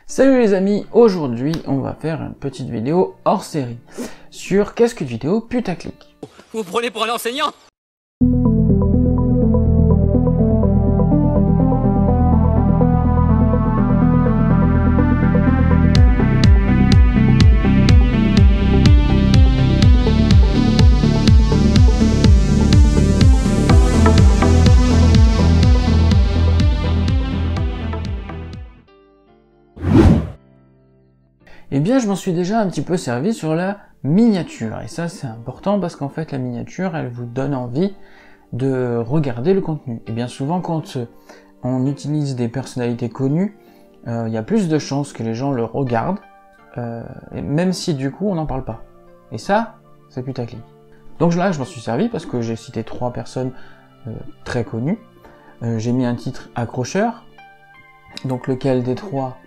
Salut les amis, aujourd'hui on va faire une petite vidéo hors série sur qu'est-ce qu'une vidéo putaclic. Vous me prenez pour un enseignant ? Eh bien je m'en suis déjà un petit peu servi sur la miniature, et ça c'est important parce qu'en fait la miniature elle vous donne envie de regarder le contenu. Et bien souvent quand on utilise des personnalités connues, il y a plus de chances que les gens le regardent, même si du coup on n'en parle pas. Et ça, c'est putaclic. Donc là je m'en suis servi parce que j'ai cité 3 personnes très connues, j'ai mis un titre accrocheur, donc lequel des 3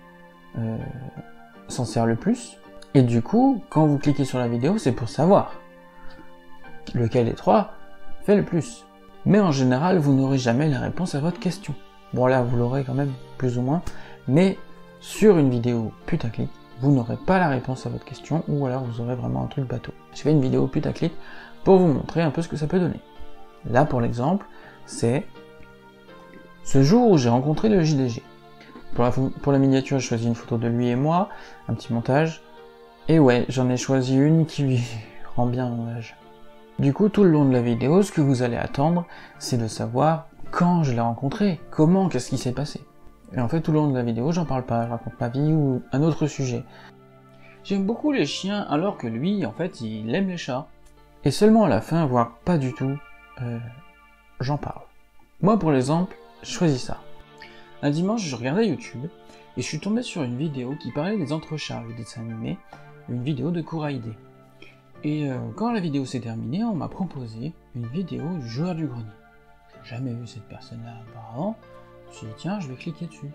s'en sert le plus, et du coup, quand vous cliquez sur la vidéo, c'est pour savoir lequel des 3 fait le plus. Mais en général, vous n'aurez jamais la réponse à votre question. Bon là, vous l'aurez quand même, plus ou moins, mais sur une vidéo putaclic, vous n'aurez pas la réponse à votre question, ou alors vous aurez vraiment un truc bateau. Je fais une vidéo putaclic pour vous montrer un peu ce que ça peut donner. Là, pour l'exemple, c'est ce jour où j'ai rencontré le JDG. Pour la miniature, j'ai choisi une photo de lui et moi, un petit montage, et ouais, j'en ai choisi une qui lui rend bien hommage. Du coup, tout le long de la vidéo, ce que vous allez attendre, c'est de savoir quand je l'ai rencontré, comment, qu'est-ce qui s'est passé. Et en fait, tout le long de la vidéo, j'en parle pas, je raconte ma vie ou un autre sujet. J'aime beaucoup les chiens, alors que lui, en fait, il aime les chats. Et seulement à la fin, voire pas du tout, j'en parle. Moi, pour l'exemple, je choisis ça. Un dimanche, je regardais YouTube, et je suis tombé sur une vidéo qui parlait des entrecharges des dessins animés, une vidéo de Kouraïdé. Et quand la vidéo s'est terminée, on m'a proposé une vidéo du joueur du grenier. J'ai jamais vu cette personne-là auparavant, je me suis dit tiens, je vais cliquer dessus.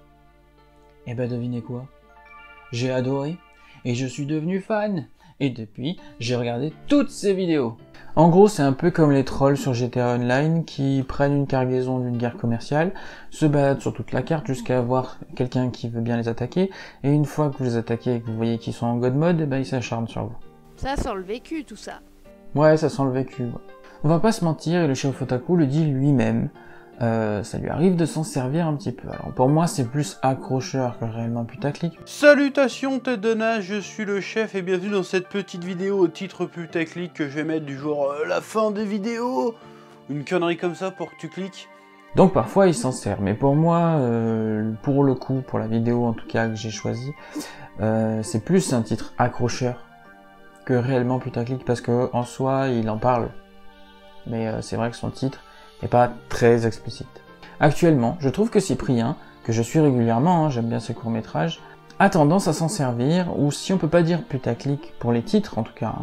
Et ben devinez quoi? J'ai adoré, et je suis devenu fan, et depuis, j'ai regardé toutes ces vidéos. En gros, c'est un peu comme les trolls sur GTA Online qui prennent une cargaison d'une guerre commerciale, se baladent sur toute la carte jusqu'à avoir quelqu'un qui veut bien les attaquer, et une fois que vous les attaquez et que vous voyez qu'ils sont en god mode, et ben ils s'acharnent sur vous. Ça sent le vécu, tout ça. Ouais, ça sent le vécu. Ouais. On va pas se mentir, et le chef Otaku le dit lui-même, ça lui arrive de s'en servir un petit peu. Alors pour moi, c'est plus accrocheur que réellement putaclic. Salutations tête de nage, je suis le chef et bienvenue dans cette petite vidéo au titre putaclic que je vais mettre du genre la fin des vidéos, une connerie comme ça pour que tu cliques. Donc parfois il s'en sert, mais pour moi, pour le coup, pour la vidéo en tout cas que j'ai choisi, c'est plus un titre accrocheur que réellement putaclic, parce que en soi il en parle, mais c'est vrai que son titre n'est pas très explicite. Actuellement, je trouve que Cyprien, que je suis régulièrement, j'aime bien ses courts-métrages, a tendance à s'en servir, ou si on peut pas dire putaclic pour les titres en tout cas,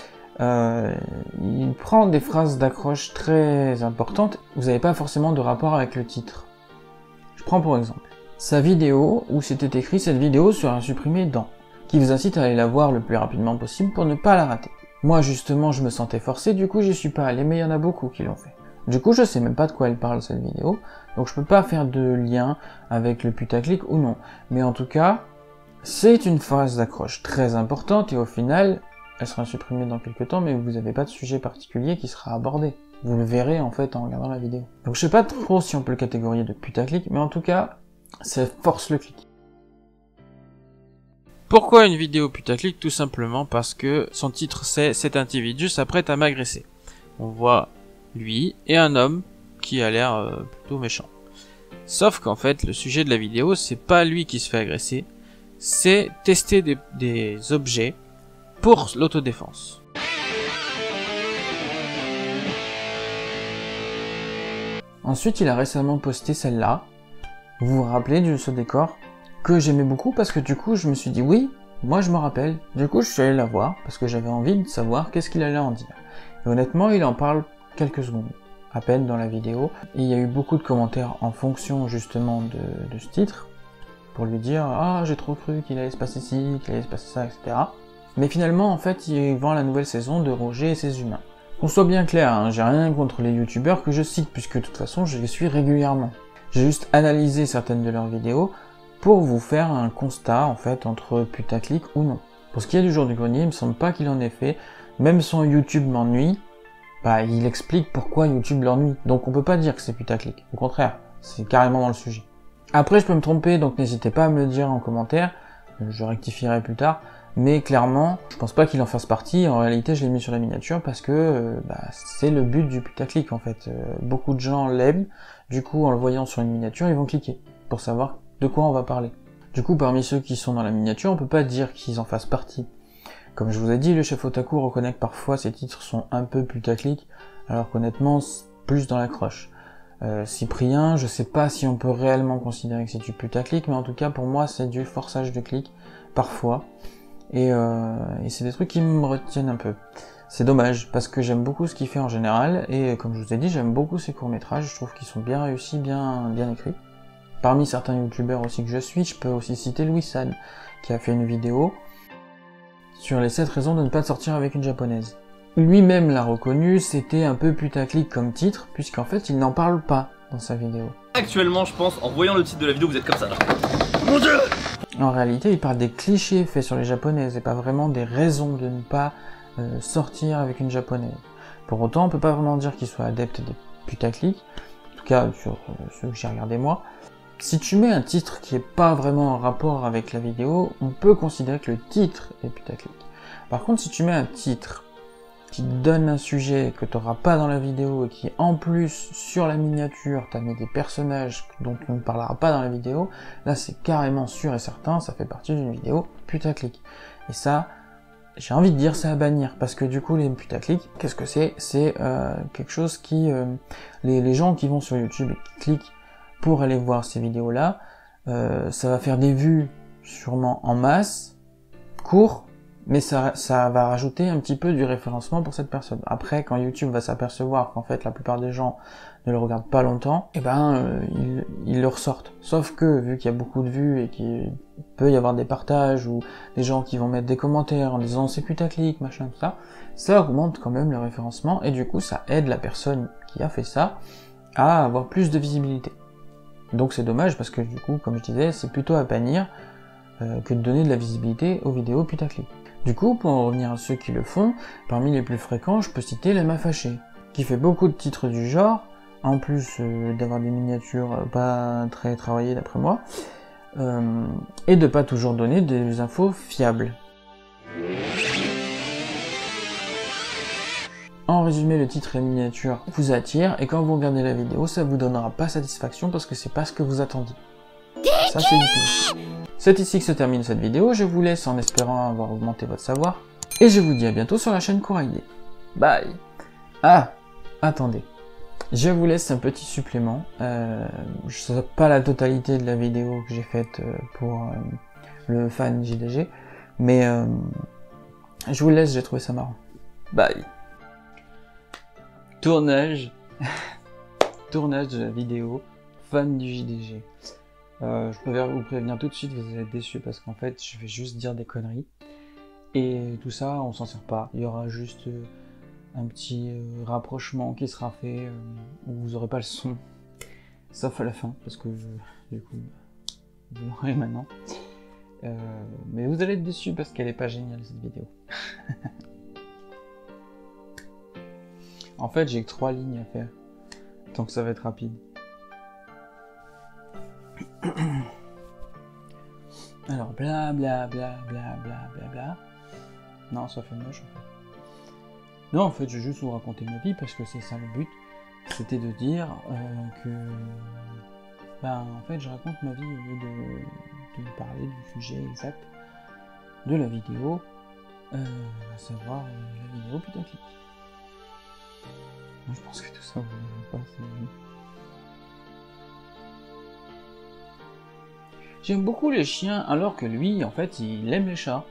il prend des phrases d'accroche très importantes, vous n'avez pas forcément de rapport avec le titre. Je prends pour exemple sa vidéo où c'était écrit « Cette vidéo sera supprimée dans », qui vous incite à aller la voir le plus rapidement possible pour ne pas la rater. Moi justement je me sentais forcé, du coup j'y suis pas allé, mais il y en a beaucoup qui l'ont fait. Du coup je sais même pas de quoi elle parle cette vidéo, donc je peux pas faire de lien avec le putaclic ou non. Mais en tout cas, c'est une phase d'accroche très importante et au final, elle sera supprimée dans quelques temps, mais vous n'avez pas de sujet particulier qui sera abordé. Vous le verrez en fait en regardant la vidéo. Donc je sais pas trop si on peut le catégoriser de putaclic, mais en tout cas, ça force le clic. Pourquoi une vidéo putaclic? Tout simplement parce que son titre c'est « Cet individu s'apprête à m'agresser ». On voit lui et un homme qui a l'air plutôt méchant. Sauf qu'en fait, le sujet de la vidéo, c'est pas lui qui se fait agresser, c'est tester des objets pour l'autodéfense. Ensuite, il a récemment posté celle-là. Vous vous rappelez de ce décor que j'aimais beaucoup parce que du coup, je me suis dit oui, moi je me rappelle. Du coup, je suis allé la voir parce que j'avais envie de savoir qu'est-ce qu'il allait en dire. Et honnêtement, il en parle quelques secondes, à peine dans la vidéo. Et il y a eu beaucoup de commentaires en fonction justement de ce titre, pour lui dire « Ah, j'ai trop cru qu'il allait se passer ci, qu'il allait se passer ça, etc. » Mais finalement, en fait, il vend la nouvelle saison de Roger et ses humains. Qu'on soit bien clair, hein, j'ai rien contre les youtubeurs que je cite, puisque de toute façon, je les suis régulièrement. J'ai juste analysé certaines de leurs vidéos, pour vous faire un constat en fait entre putaclic ou non. Pour ce qui est du jour du grenier, il me semble pas qu'il en ait fait. Même son YouTube m'ennuie, bah il explique pourquoi YouTube l'ennuie. Donc on peut pas dire que c'est putaclic. Au contraire, c'est carrément dans le sujet. Après je peux me tromper, donc n'hésitez pas à me le dire en commentaire. Je rectifierai plus tard. Mais clairement, je pense pas qu'il en fasse partie. En réalité, je l'ai mis sur la miniature parce que c'est le but du putaclic en fait. Beaucoup de gens l'aiment. Du coup, en le voyant sur une miniature, ils vont cliquer pour savoir de quoi on va parler. Du coup, parmi ceux qui sont dans la miniature, on peut pas dire qu'ils en fassent partie. Comme je vous ai dit, le chef Otaku reconnaît que parfois ces titres sont un peu putaclic, alors qu'honnêtement, c'est plus dans la croche. Cyprien, je sais pas si on peut réellement considérer que c'est du putaclic, mais en tout cas pour moi c'est du forçage de clic, parfois. Et c'est des trucs qui me retiennent un peu. C'est dommage, parce que j'aime beaucoup ce qu'il fait en général, et comme je vous ai dit, j'aime beaucoup ses courts-métrages, je trouve qu'ils sont bien réussis, bien écrits. Parmi certains youtubeurs aussi que je suis, je peux aussi citer Louis San, qui a fait une vidéo sur les 7 raisons de ne pas sortir avec une japonaise. Lui-même l'a reconnu, c'était un peu putaclic comme titre, puisqu'en fait il n'en parle pas dans sa vidéo. Actuellement, je pense, en voyant le titre de la vidéo, vous êtes comme ça là. Mon Dieu! En réalité, il parle des clichés faits sur les japonaises, et pas vraiment des raisons de ne pas sortir avec une japonaise. Pour autant, on peut pas vraiment dire qu'il soit adepte des putaclic, en tout cas sur ceux que j'ai regardé moi. Si tu mets un titre qui est pas vraiment en rapport avec la vidéo, on peut considérer que le titre est putaclic. Par contre, si tu mets un titre qui donne un sujet que tu n'auras pas dans la vidéo et qui en plus sur la miniature t'as mis des personnages dont on ne parlera pas dans la vidéo, là c'est carrément sûr et certain, ça fait partie d'une vidéo putaclic. Et ça, j'ai envie de dire ça à bannir, parce que du coup les putaclic, qu'est-ce que c'est? C'est quelque chose qui... les gens qui vont sur YouTube et qui cliquent pour aller voir ces vidéos-là, ça va faire des vues sûrement en masse, court, mais ça va rajouter un petit peu du référencement pour cette personne. Après, quand YouTube va s'apercevoir qu'en fait la plupart des gens ne le regardent pas longtemps, et ils le ressortent. Sauf que, vu qu'il y a beaucoup de vues et qu'il peut y avoir des partages ou des gens qui vont mettre des commentaires en disant c'est putaclic, machin, tout ça, ça augmente quand même le référencement et du coup ça aide la personne qui a fait ça à avoir plus de visibilité. Donc c'est dommage parce que du coup, comme je disais, c'est plutôt à bannir que de donner de la visibilité aux vidéos putaclic. Du coup, pour en revenir à ceux qui le font, parmi les plus fréquents, je peux citer Lama Fâché, qui fait beaucoup de titres du genre, en plus d'avoir des miniatures pas très travaillées d'après moi, et de pas toujours donner des infos fiables. En résumé, le titre et la miniature vous attirent, et quand vous regardez la vidéo, ça vous donnera pas satisfaction parce que c'est pas ce que vous attendiez. Ça, c'est du tout. C'est ici que se termine cette vidéo, je vous laisse en espérant avoir augmenté votre savoir, et je vous dis à bientôt sur la chaîne Kouraide. Bye! Ah! Attendez. Je vous laisse un petit supplément. Je sais pas la totalité de la vidéo que j'ai faite pour le fan JDG, mais je vous laisse, j'ai trouvé ça marrant. Bye! Tournage de la vidéo fan du JDG. Je préfère vous prévenir tout de suite, vous allez être déçus parce qu'en fait je vais juste dire des conneries et tout ça on s'en sert pas. Il y aura juste un petit rapprochement qui sera fait où vous aurez pas le son, sauf à la fin parce que du coup vous l'aurez maintenant. Mais vous allez être déçus parce qu'elle est pas géniale cette vidéo. En fait j'ai que 3 lignes à faire, donc ça va être rapide. Alors bla bla bla bla bla bla bla. Non, ça fait moche en fait. Non, en fait, je vais juste vous raconter ma vie parce que c'est ça le but. C'était de dire que, en fait, je raconte ma vie au lieu de parler du sujet exact de la vidéo, à savoir la vidéo putaclic. Je pense que tout ça vous pas. J'aime beaucoup les chiens, alors que lui, en fait, il aime les chats.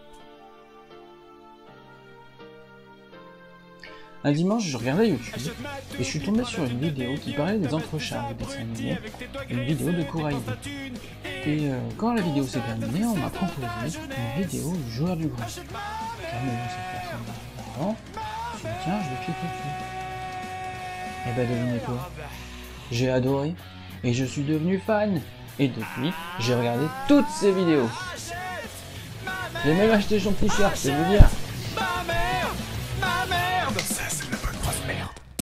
Un dimanche, je regardais YouTube, et je suis tombé sur une vidéo qui parlait des entrechats des dessins animés, une vidéo de Kouraide. Et quand la vidéo s'est terminée, on m'a proposé une vidéo du joueur du grand. J'ai jamais cette personne avant, je me suis dit, tiens, je vais cliquer dessus. Et bah devinez quoi, j'ai adoré, et je suis devenu fan. Et depuis, j'ai regardé toutes ces vidéos. J'ai même acheté son t-shirt, c'est vous dire.